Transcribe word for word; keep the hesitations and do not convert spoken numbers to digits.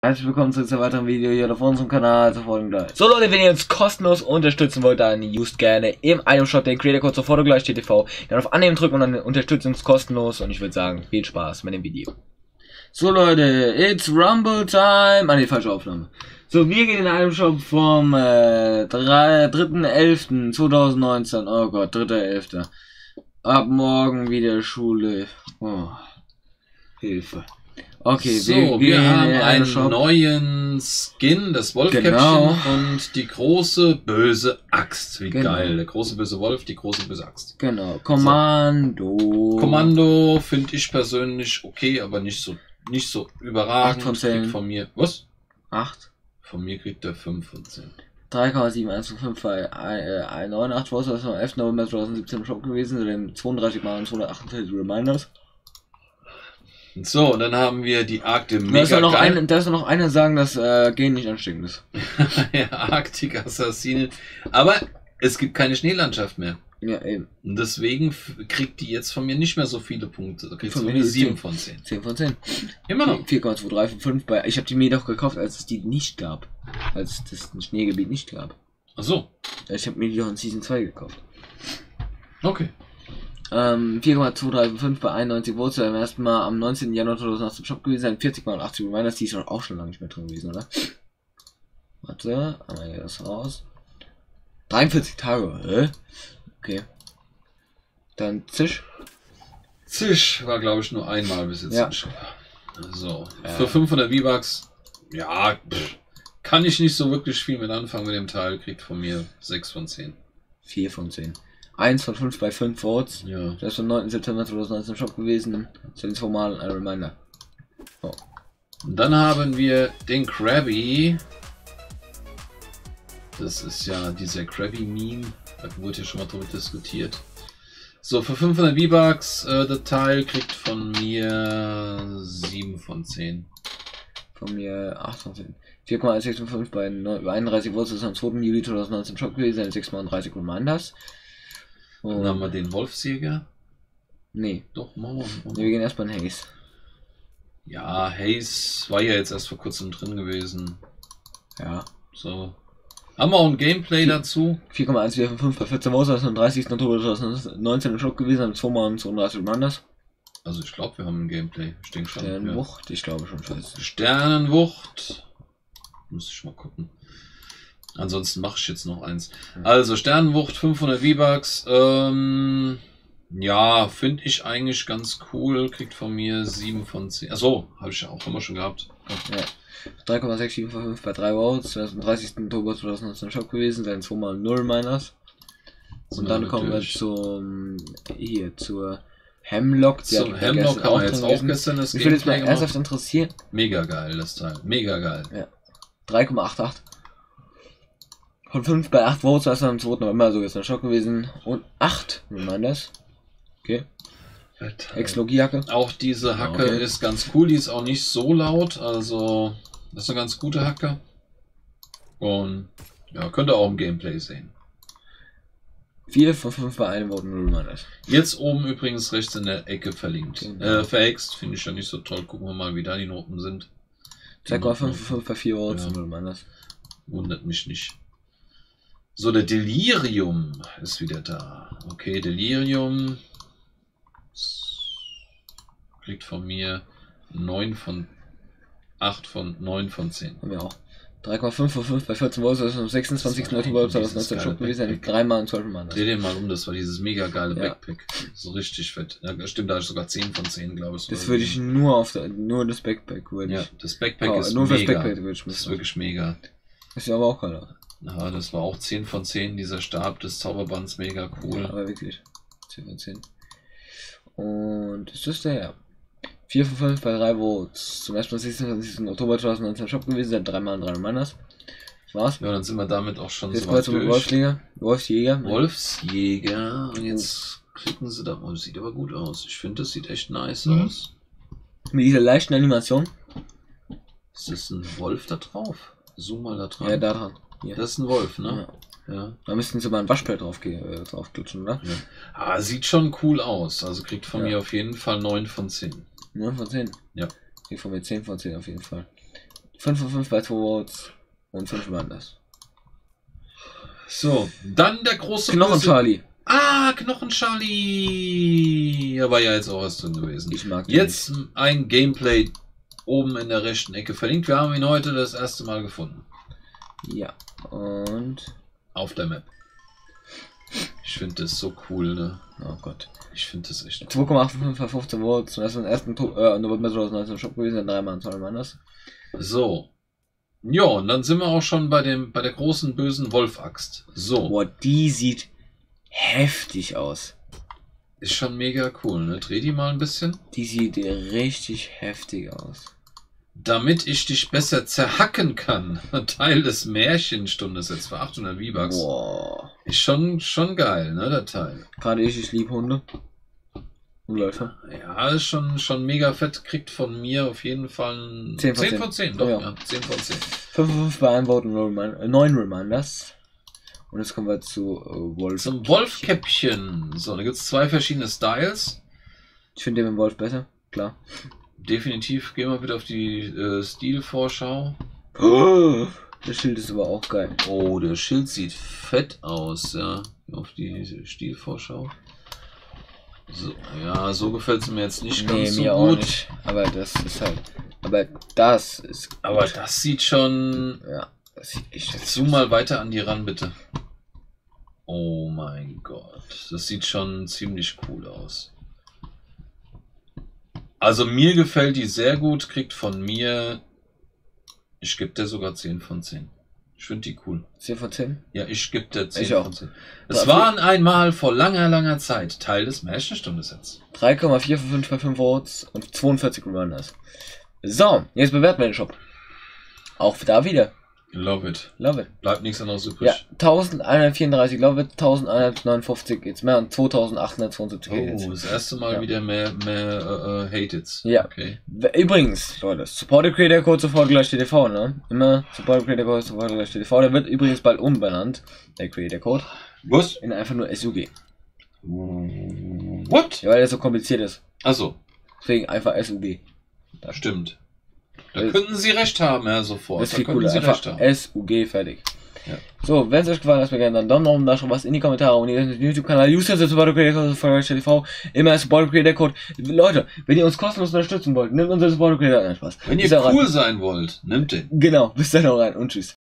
Herzlich willkommen zu einem weiteren Video hier auf unserem Kanal, zu folgen gleich. So Leute, wenn ihr uns kostenlos unterstützen wollt, dann used gerne im Item Shop den Creator Code sofort gleich T V. Dann auf Annehmen drücken und dann unterstützt uns kostenlos und ich würde sagen, viel Spaß mit dem Video. So Leute, it's Rumble Time. Ah ne, falsche Aufnahme. So, wir gehen in den Item Shop vom äh, dritten elften zweitausendneunzehn. Oh Gott, dritter elfter Ab morgen wieder Schule. Oh, Hilfe. Okay, so, wir, wir, wir haben einen einen Shop. neuen Skin, das Wolfkäppchen, Genau. und die große böse Axt. Wie Genau. geil, der große böse Wolf, die große böse Axt. Genau, Kommando. So. Kommando finde ich persönlich okay, aber nicht so nicht so überragend. acht von zehn. Kriegt von mir, was? acht. Von mir kriegt er fünf von zehn. drei Komma sieben eins fünf bei äh, neunundachtzig Votes, das war am elften November zweitausendsiebzehn im Shop gewesen, zu dem zweiunddreißig Mal und zweihundertachtundvierzig Reminders. So, und dann haben wir die Arktik Da ist ja noch geil. eine, da ist noch einer sagen, dass äh, Gen nicht ansteckend ist. Ja, Arktik Assassine. Aber es gibt keine Schneelandschaft mehr. Ja, eben. Und deswegen kriegt die jetzt von mir nicht mehr so viele Punkte. Da kriegt Von sie mir nur zehn. sieben von zehn. zehn von zehn. Immer noch. vier Komma zwei drei von fünf bei. Ich habe die mir doch gekauft, als es die nicht gab. Als es das Schneegebiet nicht gab. Ach so. Ich habe mir die doch in Season zwei gekauft. Okay. Ähm, vier Komma zwei drei von fünf bei einundneunzig Votes, beim ersten Mal am neunzehnten Januar zweitausendachtzehn im Shop gewesen sein, vierzig Mal und achtzig Reminders, die ist schon auch schon lange nicht mehr drin gewesen, oder? Warte, einmal hier das raus. dreiundvierzig Tage, hä? Okay. Dann Zisch. Zisch war, glaube ich, nur einmal bis jetzt. Ja. So. Ja. Für fünfhundert V-Bucks, ja, pff, kann ich nicht so wirklich viel mit anfangen mit dem Teil. Kriegt von mir sechs von zehn. vier von zehn. eins von fünf bei fünf Votes. Ja. Das ist am neunten September zweitausendneunzehn im Shop gewesen. Zu den zwei Mal ein Reminder. Oh. Und dann haben wir den Krabby. Das ist ja dieser Krabby-Meme. Da wurde ja schon mal drüber diskutiert. So, für fünfhundert V-Bucks, äh, der Teil kriegt von mir sieben von zehn. Von mir acht von zehn. vier Komma eins fünf bei einunddreißig Votes. Das ist am zweiten Juli zweitausendneunzehn im Shop gewesen. sechs Mal dreißig Reminders. Dann haben wir den Wolfsjäger. Nee. Doch, Mauern. Nee, wir gehen erstmal in Haze. Ja, Haze war ja jetzt erst vor kurzem drin gewesen. Ja. So. Haben wir auch ein Gameplay dazu? vier Komma eins vier fünf bei vierzehn Votes. Das ist am dreißigsten Oktober zweitausendneunzehn im Shop gewesen. zwei Mal zweiunddreißig Reminders. Also ich glaube, wir haben ein Gameplay. Ich denke schon. Sternenwucht, ja. Ich glaube schon fast. Sternenwucht. Muss ich mal gucken. Ansonsten mache ich jetzt noch eins. Also Sternenwucht, fünfhundert V-Bucks. Ähm, ja, finde ich eigentlich ganz cool. Kriegt von mir sieben von zehn. Achso, habe ich ja auch immer schon gehabt. Ja. drei Komma sechs sieben fünf bei drei Votes. Das ist am dreißigsten Oktober zweitausendneunzehn im Shop gewesen. Sein zwei Mal null Miners. Und Ja, dann kommen wir natürlich. zum hier zur Hemlock. Die Zum hat Hemlock gestern haben wir jetzt drin auch gewesen. gestern das Mich würde jetzt mal Gameplay ernsthaft gemacht. interessieren. Mega geil, das Teil. Mega geil. Ja. drei Komma achtzig von fünf bei acht Votes, das ist am zweiten November so gestern Schock gewesen. Und acht Reminders. Okay. Ex-Logie-Jacke. Auch diese Hacke Okay. ist ganz cool, die ist auch nicht so laut, also das ist eine ganz gute Hacke. Und ja, könnt ihr auch im Gameplay sehen. vier von fünf bei einem Vote, null Reminders. Jetzt oben übrigens rechts in der Ecke verlinkt. Genau. Äh, verhext, finde ich ja nicht so toll. Gucken wir mal, wie da die Noten sind. zwei Komma fünf von fünf bei vier Votes, Ja. null Reminders. Wundert mich nicht. So, der Delirium ist wieder da. Okay, Delirium kriegt von mir neun von acht von neun von zehn. Haben wir auch. drei Komma fünf von fünf bei vierzehn Votes, das ist am sechsundzwanzigsten Oktober zweitausendneunzehn Shop gewesen. Dreimal und zwölf Reminders. Dreh den mal um, das war dieses mega geile Ja. Backpack. So richtig fett. Ja, stimmt, da ist sogar zehn von zehn, glaube ich. Das würde ich nur auf der, nur das Backpack würde Ja, ich. das Backpack Oh, ist nur fürs mega. Backpack würde ich Das ist müssen. wirklich mega. Ist ja aber auch keiner. Ja, das war auch zehn von zehn, dieser Stab des Zauberbands, mega cool. Ja, aber wirklich. zehn von zehn. Und ist das der? Ja. vier von fünf bei drei Votes. Zum ersten Mal sechsundzwanzigsten Oktober zweitausendneunzehn Shop gewesen, seit dreimal und drei Reminders. Das war's. Ja, dann sind wir damit auch schon Jetzt so mal weit zum durch. Wolfsjäger. Wolfsjäger. Wolfsjäger. Und jetzt klicken sie da. Oh, das sieht aber gut aus. Ich finde, das sieht echt nice Mhm. aus. Mit dieser leichten Animation. Ist das ein Wolf da drauf? Zoom mal da dran. Ja, da dran. Hier. Das ist ein Wolf, ne? Ja. Ja. Da müssten sie mal ein Waschpad drauf, äh, draufklutschen, oder? ja. Ah, sieht schon cool aus. Also kriegt von Ja. mir auf jeden Fall neun von zehn. neun von zehn. Ja. Hier von mir zehn von zehn auf jeden Fall. fünf von fünf bei zwei Votes und fünf Reminders. So, dann der große Knochen Charlie. Ah, Knochen Charlie. Da war ja jetzt auch was drin gewesen. Ich mag den jetzt nicht. Ein Gameplay oben in der rechten Ecke verlinkt. Wir haben ihn heute das erste Mal gefunden. Ja, und auf der Map. Ich finde das so cool, ne? Oh Gott. Ich finde das echt. zwei Komma fünf bei fünfzehn Votes. Das ist den ersten äh, November zweitausendneunzehn Shop gewesen, dreimal zwei Reminders. So. Ja, und dann sind wir auch schon bei dem bei der großen bösen Wolf-Axt. So. Boah, die sieht heftig aus. Ist schon mega cool, ne? Dreh die mal ein bisschen. Die sieht richtig heftig aus. Damit ich dich besser zerhacken kann. Teil des Märchenstundes jetzt für achthundert V-Bucks. Boah. Ist schon, schon geil, ne, der Teil. Gerade ich, ich liebe Hunde. Und Läufer. Ja, ist schon, schon mega fett. Kriegt von mir auf jeden Fall ein zehn von zehn von zehn. Doch, oh, ja. ja, zehn von zehn. fünf von fünf bei einem Vote und neun Reminders. Und jetzt kommen wir zu äh, Wolf. Zum Wolfkäppchen. So, da gibt es zwei verschiedene Styles. Ich finde den mit Wolf besser, klar. Definitiv. Gehen wir wieder auf die äh, Stilvorschau. Oh, das Schild ist aber auch geil. Oh, der Schild sieht fett aus, ja. Auf die Stilvorschau. So, ja, so gefällt es mir jetzt nicht nee, ganz so mir gut. Auch nicht. Aber das ist halt. Aber das ist. Gut. Aber das sieht schon. Ja, das sieht echt. Zoom mal weiter an die ran, bitte. Oh mein Gott. Das sieht schon ziemlich cool aus. Also mir gefällt die sehr gut, kriegt von mir. Ich gebe der sogar zehn von zehn. Ich finde die cool. zehn von zehn? Ja, ich gebe der zehn ich auch. von zehn. Es waren einmal vor langer, langer Zeit Teil des Märchenstundes. drei Komma vier von fünf bei fünf Votes und zweiundvierzig Reminders. So, jetzt bewerten wir den Shop. Auch da wieder. Love it. Love it. Bleibt nichts anderes übrig. Ja, eintausendeinhundertvierunddreißig Love it, eintausendeinhundertneunundfünfzig jetzt mehr und zweitausendachthundertzweiundsiebzig Oh, das erste Mal ja. wieder mehr, mehr äh, Hate-Its. Ja. Okay. Übrigens, Leute, Support the Creator Code sofort gleich T V, ne? Immer Support the Creator Code sofort gleich T V. Der wird übrigens bald umbenannt, der Creator Code. Was? In einfach nur S U G. What? Ja, weil der so kompliziert ist. Achso. Deswegen einfach S U G. Da stimmt. Da das könnten Sie recht haben, Herr Sofort. Das ist viel da cooler. Sie Einfach recht haben. S U G, fertig. Ja. So, wenn es euch gefallen hat, lasst mir gerne einen Daumen nach oben da, schon was in die Kommentare und ihr den YouTube-Kanal User Support the Creator Code von T V. Immer Support the Creator Code. Leute, wenn ihr uns kostenlos unterstützen wollt, nehmt unser Support the Creator an. Spaß. Wenn ihr cool sein wollt, nehmt den. Genau, bis dann auch rein und tschüss.